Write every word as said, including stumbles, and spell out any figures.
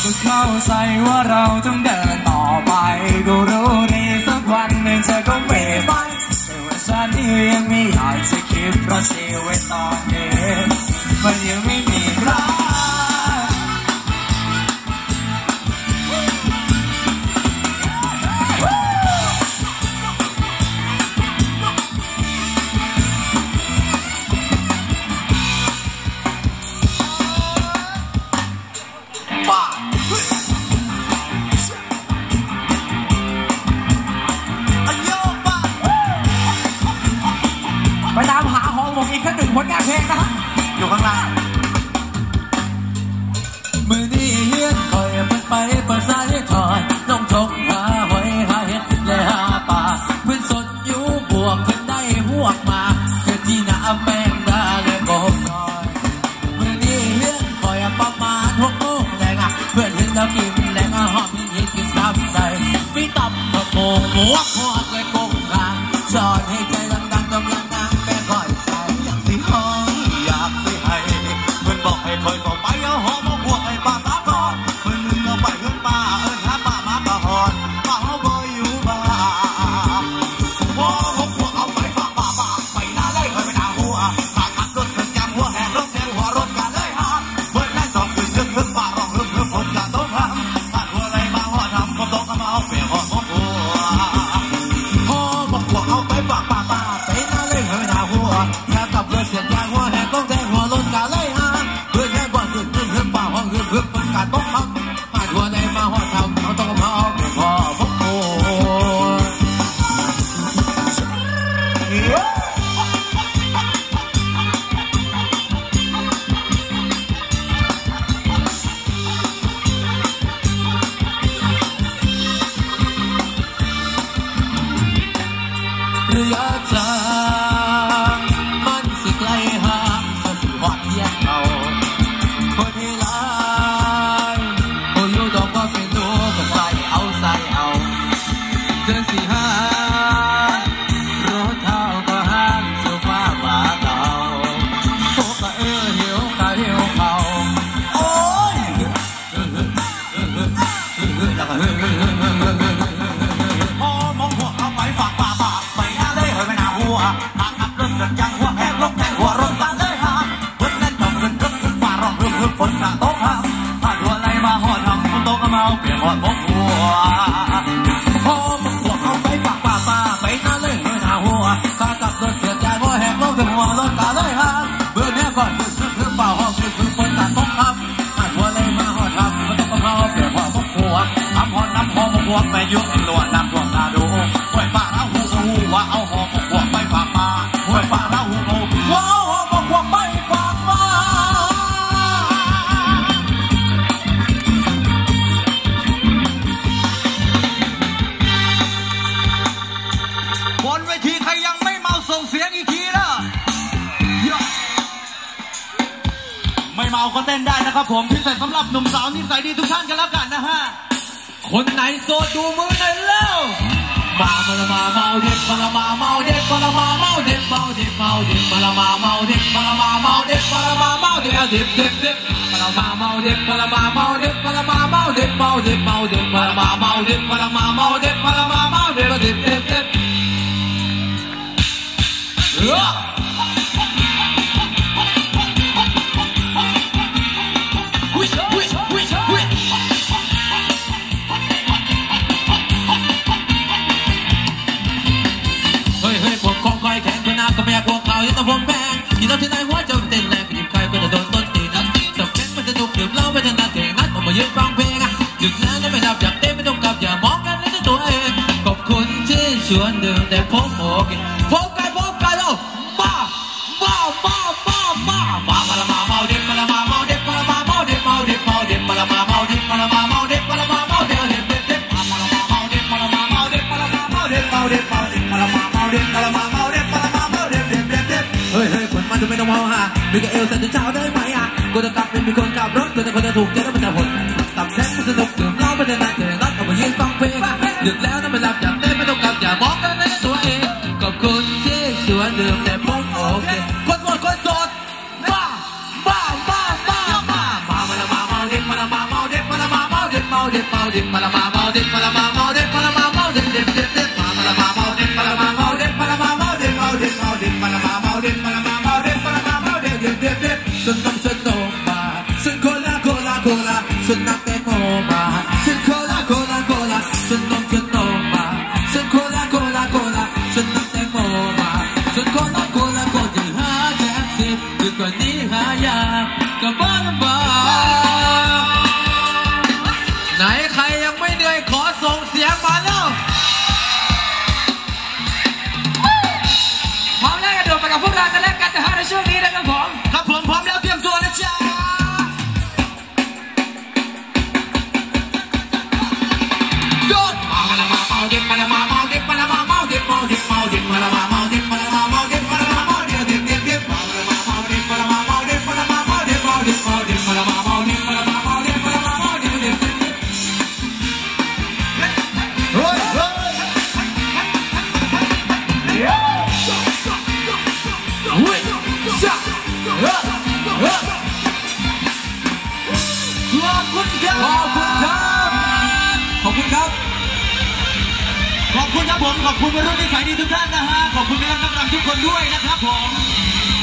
ก็เข้าใจว่าเราต้องเดินต่อไปก็รู้ดีสักวันหนึ่งเธอก็เปลี่ยนไปแต่ว่าฉันนี่ยังไม่อยากจะคิดเพราะชีวิตตอนนี้มันยังไม่มีรักไปตามหาของผมอีกแค่หนึ่งผลงานเพลงนะครับอยู่ข้างล่างมือนี้เฮียนคอยเปิดไปเปิดสายถอยน้องทงหาหอยหาเห็ดและหาปลาเพื่อนสดอยู่บวกเพื่อนได้หวกมาเกิดที่หน้าแมงดาและกบน้อยมือนี้เฮียนคอยประมาณหกโมงแรงอ่ะเพื่อนเห็นแล้วกินแรงอ่ะหอมยิ่งกินตามใจไม่ตับกระโปงหมวกหัวเลยกงกลางจอดให้ใจดังๆกำลังนั่งแป้งก้อยใส่อยากสิห้องอยากสิให้เพื่อนบอกให้คอยต่อไปเอาหอมพวกไอ้ป้าสาทอดเพื่อนนึงเอาไปเพื่อนป้าเอิ้นหาป้ามากระหอนป้าเขาบ่อยู่บ้านพอผมพวกเอาไปฝากป้าป้าไปหน้าเลยคอยไปหน้าหัวขาขับรถถึงจังหัวแหกรถแทงหัวรถกันเลยฮะเพื่อนนั่งสองคืนคึกคึกป้าร้องรึกรึกฝนกันต้องทำถ้าหัวอะไรมาหัวทำผมต้องเอามาเอาเปลี่ยนหัวผมหัวพอบอกพวกเอาไปฝากป้าป้าไปหน้าเลยคอยไปหน้าหัวแค่ขับรถเสียงยางหัวแหกต้องแทงหัวรถกันเลยฮะเพื่อนแค่ว่าคึกคึกคึกป้าห้องคึกคึกฝนกันต้องทำถ้าหัวอะไรมาหัวทำเขาต้องเอามาเอาเปลี่ยนหัวผมหัวระยะทางมันสิไกลห่างสักสิหอดเทียนเขาคนที่หลายโอ้อยู่ดอกก็เป็นตัวก็ใส่เอาใส่เอาเดินสิหารถเท้าก็ห้างสุภาพว่าเก่าพวกก็เออหิวข้าวหิวเขาโอ้ยแล้วก็พอมองพวกเอาไปฝากป่าป่าไปหน้าเลยเฮ้ยไปหน้าหัวหากขับรถกันจังหัวแหกลงแทงหัวรถกันเลยฮะเพื่อนเล่นต้องเงินรึกรึกฝ่าร้องรึกรึกฝนกระตกฮะถ้าหัวอะไรมาหอดทำฝนตกก็มาเอาเปลี่ยนหอดพกหัวพอมองพวกเอาไปฝากป่าป่าไปหน้าเลยเฮ้ยหน้าหัวถ้าขับรถเกิดจังหัวแหกลงแทงหัวรถกันเลยฮะเพื่อนเนี่ยก่อนรึกรึกรึกฝ่าห้องรึกรึกฝนกระตกฮะถ้าหัวอะไรมาหอดทำฝนตกก็มาเอาเปลี่ยนหอดพกหัวทำหอดน้ำหอมพวกไปยุ่งตัวน้ำท่วมนาดูห้วยป่าแล้วหูหูว่าเอาหอมพวกไปฝากมาห้วยป่าแล้วหูหูว่าเอาหอมพวกไปฝากมาบนเวทีใครยังไม่เมาส่งเสียงอีกทีนะไม่เมาก็เต้นได้นะครับผมพิเศษสำหรับหนุ่มสาวนิสัยดีทุกท่านกันแล้วกันนะฮะคนไหนโสดดูมือหน่อยเร็วมามามาเมาเด็กมามาเมาเด็กมามาเมาเด็กเมาเด็กเมาเด็กมามาเมาเด็กมามาเมาเด็กมามาเมาเด็กเด็กเด็กเด็กมามาเมาเด็กมามาเมาเด็กมามาเมาเด็กเมาเด็กเมาเด็กมามาเมาเด็กมามาเมาเด็กมามาเมาเด็กเด็กเด็กเด็กเฮ้ยเฮ้ยพวกของคอยแข็งคนหน้าก็ไม่อยากพวกเขาที่ต้องผมแพงที่เราที่ไหนหัวจะเต้นแรงก็หยิบใครก็จะโดนต้นตีนัดจับแข็งมันจะนุกดื่มเหล้าไปจนนัดเก่งนัดออกมายืนฟังเพลงอ่ะดึกแล้วไม่หลับอยากเต้นไม่ต้องกลับอย่ามองกันในตัวเองขอบคุณที่ชวนดื่มแต่ผมโอเคพบกันพบกันแล้วมามามามามามามาละมาเมาเด็กมาละมาเมาเด็กมาละมาเมาเด็กเมาเด็กเมาเด็กมาละมาเมาเด็กมาละมาเมาเด็กมาละมาเมาเด็กเด็กเด็กเด็กมาละมาเมาเด็กมาละมาเมาเด็กมาละมาเมาเด็กเมาเด็กเมาเด็กมาละมาเมาเด็กมาละมาเมาเด็กมาละมาเมาเด็กเด็กเด็กเด็กเฮ้ยเฮ้ยคนมันดูไม่ต้องเมาฮะมีกับเอลสันติเช้าได้ไหมอ่ะกูจะกลับเป็นมีคนขับรถกูจะคนจะถูกเจ๊แล้วมันจะหดตับแท้กูสนุกดื่มเหล้าไปจนนัดเก่งนัดออกมายืนฟังเพลงดึกแล้วถ้าไม่หลับอยากเต้นไม่ต้องกลับอย่ามองกันในตัวเองขอบคุณที่ชวนดื่มแต่ผมโอเคคนโสดคนโสดมามามามามามามาละมาเมาเด็กมาละมาเมาเด็กมาละมาเมาดิบมาละมาเมาดิบมาละมาเมาดิบมาละมาเมาดิบดิบดิบดิบมาละมาเมาดิบมาละมาเมาดิบมาละมาเมาดิบเมาดิบเมาดิบมาละมาเมาดิบมาละมาเมาดิบมาละมาเมาดิบดิบดิบดิบฉันต้องฉันโตมาฉันโคลาโคลาโคลาฉันนักแตงโมมาฉันโคลาโคลาโคลาฉันต้องฉันโตมาฉันโคลาโคลาโคลาฉันนักแตงโมมาฉันโคลาโคลาโคจะหาแท็กซี่ดึกกว่านี้หายากกับบ้านบ้าไหนใครยังไม่เหนื่อยขอส่งเสียงมาแล้วพร้อมแล้วกระโดดไปกับพวกเราจะเล่นกันนะฮะในช่วงนี้นะครับผมครับผมพร้อมแล้วเตรียมตัวนะจ๊ะโดดมาละมาเมาดิบมาละมาเมาดิบมาละมาเมาดิบเมาดิบเมาดิบมาละมาเมาดิบมาละมาเมาดิบมาละมาเมาดิบดิบดิบดิบมาละมาเมาดิบมาละมาเมาดิบมาละมาเมาดิบเมาดิบเมาดิบมาละมาเมาดิบมาละมาเมาดิบมาละมาเมาดิบดิบดิบเฮ้ยเฮ้ยเฮ้ยจ้าเฮ้ยเฮ้ยขอบคุณครับขอบคุณครับขอบคุณครับขอบคุณครับผมขอบคุณวัยรุ่นที่ขายดีทุกท่านนะฮะขอบคุณแม่นักรำทุกคนด้วยนะครับผม